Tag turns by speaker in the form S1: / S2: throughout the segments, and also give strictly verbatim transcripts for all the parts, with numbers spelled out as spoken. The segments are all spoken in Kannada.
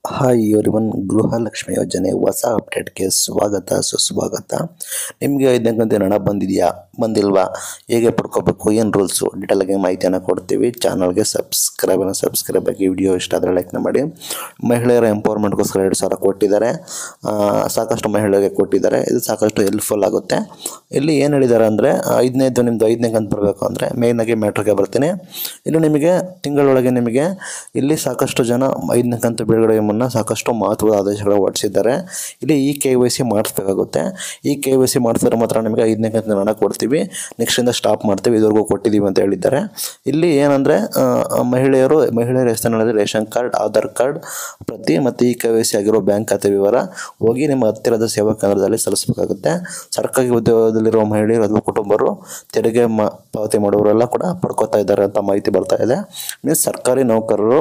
S1: ಹಾಯ್ ಎವ್ರಿವನ್, ಗೃಹಲಕ್ಷ್ಮಿ ಯೋಜನೆ ಹೊಸ ಅಪ್ಡೇಟ್ಗೆ ಸ್ವಾಗತ ಸುಸ್ವಾಗತ. ನಿಮಗೆ ಐದನೇ ಕಂತಿನ ಹಣ ಬಂದಿದೆಯಾ, ಬಂದಿಲ್ವಾ, ಹೇಗೆ ಪಡ್ಕೋಬೇಕು, ಏನು ರೂಲ್ಸು, ಡೀಟೇಲಾಗಿ ಮಾಹಿತಿಯನ್ನು ಕೊಡ್ತೀವಿ. ಚಾನಲ್ಗೆ ಸಬ್ಸ್ಕ್ರೈಬ್ ಸಬ್ಸ್ಕ್ರೈಬ್ ಆಗಿ ವಿಡಿಯೋ ಇಷ್ಟ ಆದರೆ ಲೈಕ್ನ ಮಾಡಿ. ಮಹಿಳೆಯರ ಎಂಪವರ್ಮೆಂಟ್ಗೋಸ್ಕರ ಎರಡು ಸಾವಿರ ಕೊಟ್ಟಿದ್ದಾರೆ, ಸಾಕಷ್ಟು ಮಹಿಳೆಯರಿಗೆ ಕೊಟ್ಟಿದ್ದಾರೆ. ಇದು ಸಾಕಷ್ಟು ಹೆಲ್ಪ್ಫುಲ್ ಆಗುತ್ತೆ. ಇಲ್ಲಿ ಏನು ಹೇಳಿದ್ದಾರೆ ಅಂದರೆ, ಐದನೇದು ನಿಮ್ಮದು ಐದನೇ ಕಂತು ಬರಬೇಕು ಅಂದರೆ ಮೇಯ್ನಾಗಿ ಮ್ಯಾಟ್ರಿಗೆ ಬರ್ತೀನಿ. ಇಲ್ಲಿ ನಿಮಗೆ ತಿಂಗಳೊಳಗೆ ನಿಮಗೆ ಇಲ್ಲಿ ಸಾಕಷ್ಟು ಜನ ಐದನೇ ಕಂತು ಬಿಡುಗಡೆ ಮುನ್ನ ಸಾಕಷ್ಟು ಮಹತ್ವದ ಆದೇಶಗಳು ಹೊರಡಿಸಿದ್ದಾರೆ. ಇಲ್ಲಿ ಈ ಕೆ ವೈ ಸಿ ಮಾಡಿಸ್ಬೇಕಾಗುತ್ತೆ. ಈ ಕೆ ವೈ ಸಿ ಮಾಡಿಸಿದ್ರೆ ಮಾತ್ರ ನಿಮಗೆ ಐದನೇ ಕಂತಿನ ಹಣ ಕೊಡ್ತೀವಿ, ನೆಕ್ಸ್ಟಿಂದ ಸ್ಟಾಪ್ ಮಾಡ್ತೀವಿ, ಇದುವರೆಗೂ ಕೊಟ್ಟಿದ್ದೀವಿ ಅಂತ ಹೇಳಿದ್ದಾರೆ. ಇಲ್ಲಿ ಏನಂದರೆ ಮಹಿಳೆಯರು ಮಹಿಳೆಯರ ಹೆಸರಿನಲ್ಲಿ ರೇಷನ್ ಕಾರ್ಡ್, ಆಧಾರ್ ಕಾರ್ಡ್ ಪ್ರತಿ ಮತ್ತು ಈ ಕೆ ವೈ ಸಿ ಆಗಿರೋ ಬ್ಯಾಂಕ್ ಖಾತೆ ವಿವರ ಹೋಗಿ ನಿಮ್ಮ ಹತ್ತಿರದ ಸೇವಾ ಕೇಂದ್ರದಲ್ಲಿ ಸಲ್ಲಿಸಬೇಕಾಗುತ್ತೆ. ಸರ್ಕಾರಿ ಉದ್ಯೋಗದಲ್ಲಿರುವ ಮಹಿಳೆಯರು ಅಥವಾ ಕುಟುಂಬರು ತೆರಿಗೆ ಮ ಪಾವತಿ ಮಾಡುವವರೆಲ್ಲ ಕೂಡ ಪಡ್ಕೋತಾ ಇದ್ದಾರೆ ಅಂತ ಮಾಹಿತಿ ಬರ್ತಾ ಇದೆ. ಮೀನ್ಸ್ ಸರ್ಕಾರಿ ನೌಕರರು,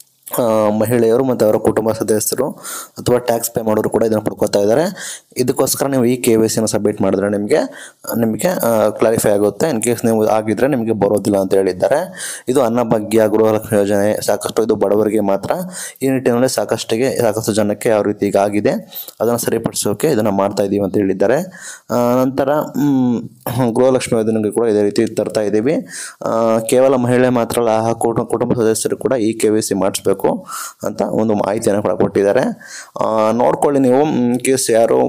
S1: ಮಹಿಳೆಯರು ಮತ್ತು ಅವರ ಕುಟುಂಬ ಸದಸ್ಯರು ಅಥವಾ ಟ್ಯಾಕ್ಸ್ ಪೇ ಮಾಡೋರು ಕೂಡ ಇದನ್ನು ಪಡ್ಕೋತಾ ಇದ್ದಾರೆ. ಇದಕ್ಕೋಸ್ಕರ ನೀವು ಈ ಕೆ ವೈ ಸಿನ ಸಬ್ಮಿಟ್ ಮಾಡಿದ್ರೆ ನಿಮಗೆ ನಿಮಗೆ ಕ್ಲಾರಿಫೈ ಆಗುತ್ತೆ. ಇನ್ ಕೇಸ್ ನೀವು ಆಗಿದ್ದರೆ ನಿಮಗೆ ಬರೋದಿಲ್ಲ ಅಂತ ಹೇಳಿದ್ದಾರೆ. ಇದು ಅನ್ನಭಾಗ್ಯ, ಗೃಹಲಕ್ಷ್ಮಿ ಯೋಜನೆ ಸಾಕಷ್ಟು ಇದು ಬಡವರಿಗೆ ಮಾತ್ರ. ಈ ನಿಟ್ಟಿನಲ್ಲಿ ಸಾಕಷ್ಟಿಗೆ ಸಾಕಷ್ಟು ಜನಕ್ಕೆ ಯಾವ ರೀತಿ ಈಗ ಆಗಿದೆ ಅದನ್ನು ಸರಿಪಡಿಸೋಕೆ ಇದನ್ನು ಮಾಡ್ತಾ ಇದ್ದೀವಿ ಅಂತ ಹೇಳಿದ್ದಾರೆ. ನಂತರ ಗೃಹಲಕ್ಷ್ಮಿ ಯೋಜನೆಗೆ ಕೂಡ ಇದೇ ರೀತಿ ತರ್ತಾ ಇದ್ದೀವಿ. ಕೇವಲ ಮಹಿಳೆ ಮಾತ್ರ ಅಲ್ಲ, ಆ ಕುಟುಂಬ ಸದಸ್ಯರು ಕೂಡ ಈ ಕೆ ವೈ ಸಿ ಮಾಡಿಸ್ಬೇಕು ಅಂತ ಒಂದು ಮಾಹಿತಿಯನ್ನು ಕೂಡ ಕೊಟ್ಟಿದ್ದಾರೆ. ನೋಡ್ಕೊಳ್ಳಿ ನೀವು. ಇನ್ ಕೇಸ್ ಯಾರು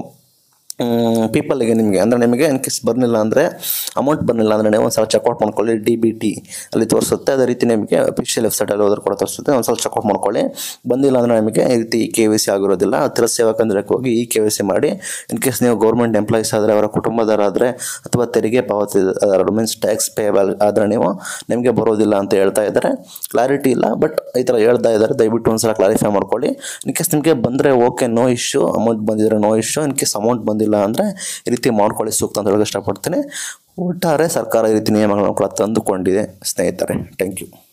S1: ಪೀಪಲ್ಗೆ ನಿಮಗೆ ಅಂದರೆ ನಿಮಗೆ ಇನ್ ಕೇಸ್ ಬರಲಿಲ್ಲ ಅಂದರೆ, ಅಮೌಂಟ್ ಬರಲಿಲ್ಲ ಅಂದರೆ ನೀವು ಒಂದು ಸಲ ಚೆಕ್ಔಟ್ ಮಾಡ್ಕೊಳ್ಳಿ. ಡಿ ಬಿ ಟಿ ಅಲ್ಲಿ ತೋರಿಸುತ್ತೆ. ಅದೇ ರೀತಿ ನಿಮಗೆ ಅಫಿಷಿಯಲ್ ವೆಬ್ಸೈಟಲ್ಲಿ ಹೋದ್ರೆ ಕೂಡ ತೋರಿಸುತ್ತೆ. ಒಂದು ಸಲ ಚೆಕ್ಔಟ್ ಮಾಡ್ಕೊಳ್ಳಿ. ಬಂದಿಲ್ಲ ಅಂದರೆ ನಿಮಗೆ ಈ ರೀತಿ ಈ ಕೆ ವೈ ಸಿ ಆಗಿರೋದಿಲ್ಲ. ಹತ್ತಿರ ಸೇವಾ ಕೇಂದ್ರಕ್ಕೆ ಹೋಗಿ ಈ ಕೆ ವೈ ಸಿ ಮಾಡಿ. ಇನ್ ಕೇಸ್ ನೀವು ಗೌರ್ಮೆಂಟ್ ಎಂಪ್ಲಾಯೀಸ್ ಆದರೆ, ಅವರ ಕುಟುಂಬದವರಾದರೆ ಅಥವಾ ತೆರಿಗೆ ಪಾವತಿ ಮೀನ್ಸ್ ಟ್ಯಾಕ್ಸ್ ಪೇಬಲ್ ಆದರೆ ನೀವು ನಿಮಗೆ ಬರೋದಿಲ್ಲ ಅಂತ ಹೇಳ್ತಾ ಇದ್ದಾರೆ. ಕ್ಲಾರಿಟಿ ಇಲ್ಲ, ಬಟ್ ಈ ಥರ ಹೇಳ್ತಾ ಇದ್ದಾರೆ. ದಯವಿಟ್ಟು ಒಂದು ಸಲ ಕ್ಲಾರಿಫೈ ಮಾಡ್ಕೊಳ್ಳಿ. ಇನ್ ಕೇಸ್ ನಿಮಗೆ ಬಂದರೆ ಓಕೆ, ನೋ ಇಶ್ಯೂ. ಅಮೌಂಟ್ ಬಂದಿದ್ರೆ no issue. In case amount ಬಂದಿಲ್ಲ ಅಂದರೆ ಈ ರೀತಿ ಮಾಡ್ಕೊಳ್ಳಿ ಸೂಕ್ತ ಅಂತ ಹೇಳೋಕೆ ಇಷ್ಟಪಡ್ತೀನಿ. ಒಟ್ಟಾರೆ ಸರ್ಕಾರ ಈ ರೀತಿ ನಿಯಮಗಳನ್ನು ಕೂಡ ತಂದುಕೊಂಡಿದೆ ಸ್ನೇಹಿತರೆ. Thank you.